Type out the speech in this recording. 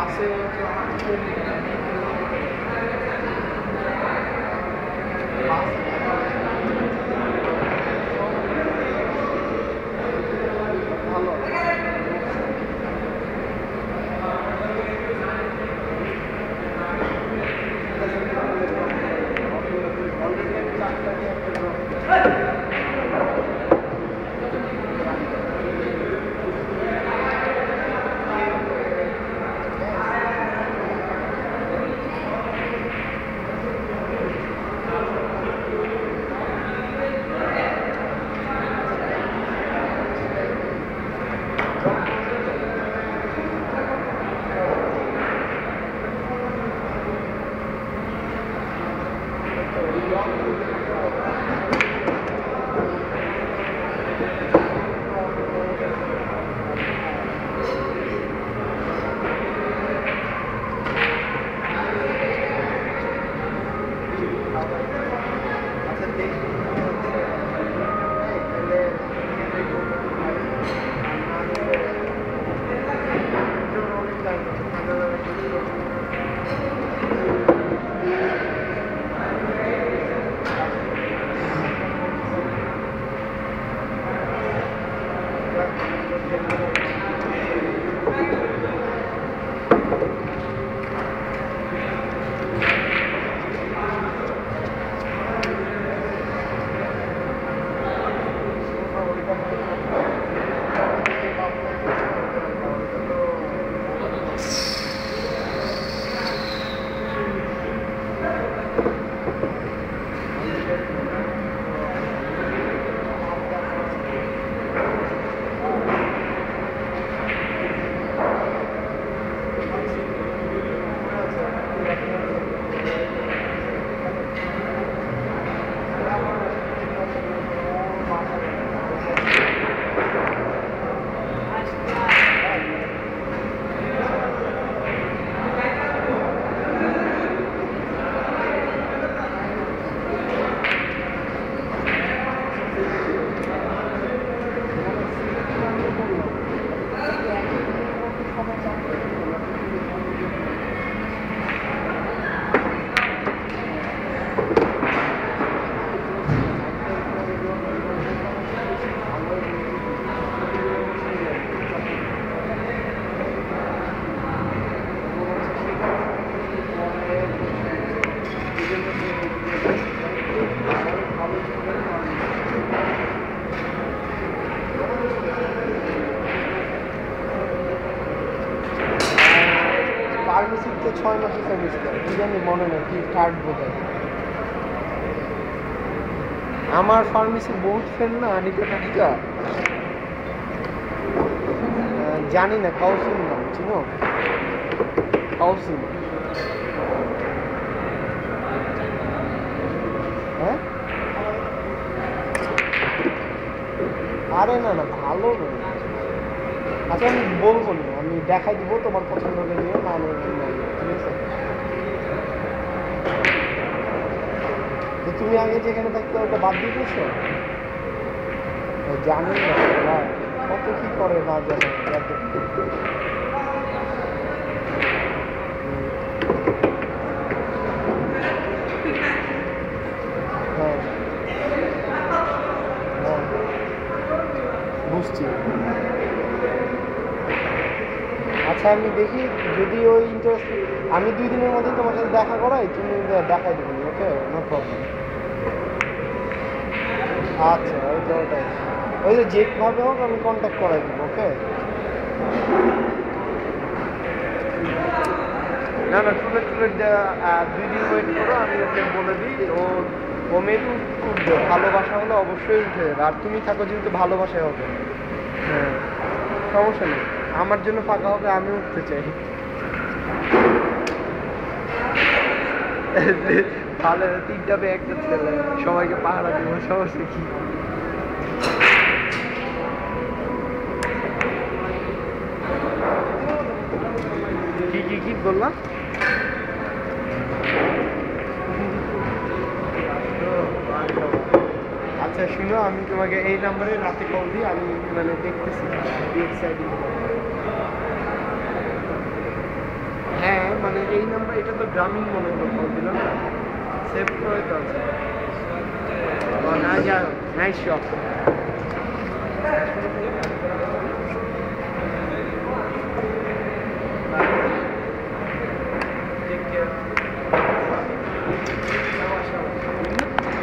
বাসে ভালো ফার্মেসিতে 6 মাসের সেমিস্টার কি জানি মনে নেই কি থার্ড বোধহয় আমার ফার্মেসির বহুত ফ্রেন্ড না আনিকা টানিকা জানি না কাউসিন নাম চিনো কাউসিন হ্যাঁ আরে না না ভালো নয় আচ্ছা আমি বলবো না আমি দেখাই দিব তোমার পছন্দ হলে নিয়ে না ঠিক আছে তুমি আগে যেখানে থাকতে ওটা বাদ দিয়ে দিয়েছো জানি না কত কি করে না জানো হ্যাঁ হ্যাঁ বুঝছি আচ্ছা আমি দেখি যদি ওই ইন্টারেস্ট আমি 2 দিনের মধ্যে তোমার সাথে দেখা করাই তুমি দেখাই দেবেন ওকে নো প্রবলেম আচ্ছা ওইটাই ওই যে যেভাবে হোক আমি কন্ট্যাক্ট করাই দেবো ওকে না না টুলেট 2 দিন ওয়েট করো আমি ওকে বলে দিই ও মেবি উঠবে ভালোবাসা হলে অবশ্যই উঠে যাবে আর তুমি থাকো যেহেতু ভালোবাসায় হবে হ্যাঁ সমস্যা নেই আমার জন্য ফাঁকা হবে আমি উঠতে চাই তাহলে 3টা একটা ছেলে সবাইকে পাহারা দিব সমস্যা কি বললাম আচ্ছা শুনো আমি তোমাকে এই নাম্বারে রাতে কল দিই আমি মানে দেখতেছি হ্যাঁ মানে এই নাম্বার, এটা তো গ্রামীণ মনে করো কল দিল না, সেভ করে তো আছে। Nice shot.